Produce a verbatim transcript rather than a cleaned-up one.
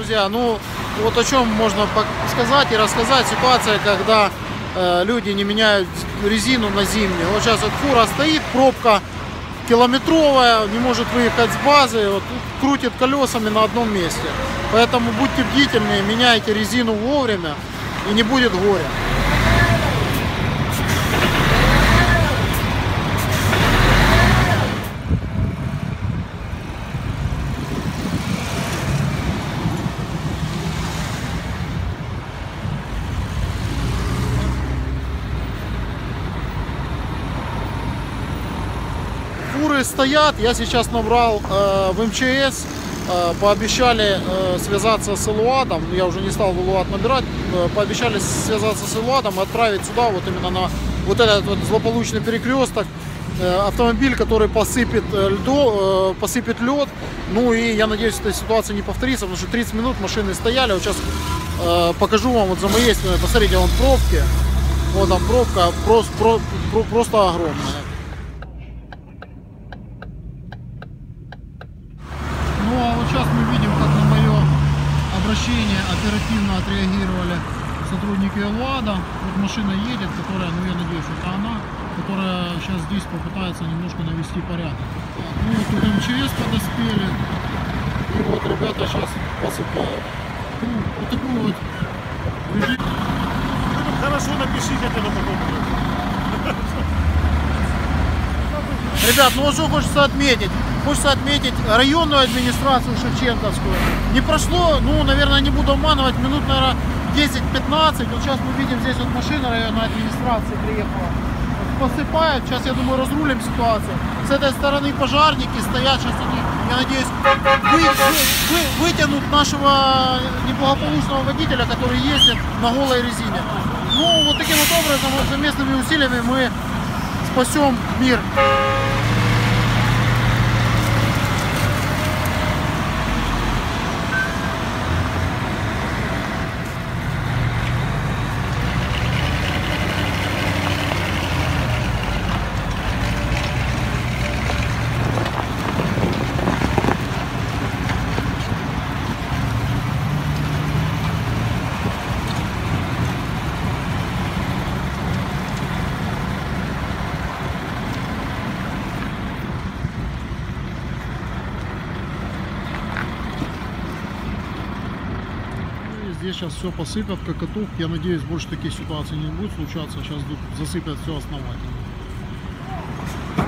Друзья, ну вот о чем можно сказать и рассказать. Ситуация, когда э, люди не меняют резину на зимнюю. Вот сейчас вот фура стоит, пробка километровая, не может выехать с базы, вот, крутит колесами на одном месте. Поэтому будьте бдительны, меняйте резину вовремя, и не будет горя. Фуры стоят, я сейчас набрал э, в эм че эс, э, пообещали э, связаться с Элуатом, я уже не стал в Элуат набирать, э, пообещали связаться с Элуатом и отправить сюда, вот именно на вот этот вот злополучный перекресток, э, автомобиль, который посыпет, э, льдо, э, посыпет лед. Ну и я надеюсь, эта ситуация не повторится, потому что тридцать минут машины стояли. Вот сейчас э, покажу вам вот за моей спиной, посмотрите, вон пробки, вот там пробка просто, про, про, просто огромная. Ну а вот сейчас мы видим, как на мое обращение оперативно отреагировали сотрудники Элуада. Вот машина едет, которая, ну я надеюсь, это она, которая сейчас здесь попытается немножко навести порядок. Ну вот тут эм че эс подоспели, и вот ребята сейчас посыпают. Ну, вот такой вот режим. Хорошо, напишите это на потом. Ребят, ну вот что хочется отметить. Хочется отметить районную администрацию Шевченковскую. Не прошло, ну, наверное, не буду обманывать, минут, наверное, десять-пятнадцать. Вот сейчас мы видим, здесь вот машина районной администрации приехала. Вот посыпает. Сейчас, я думаю, разрулим ситуацию. С этой стороны пожарники стоят. Сейчас они, я надеюсь, вы, вы, вы, вытянут нашего неблагополучного водителя, который ездит на голой резине. Ну, вот таким вот образом, вот совместными усилиями мы спасем мир. Здесь сейчас все посыпят, как катух. Я надеюсь, больше таких ситуаций не будет случаться. Сейчас засыпят все основательно.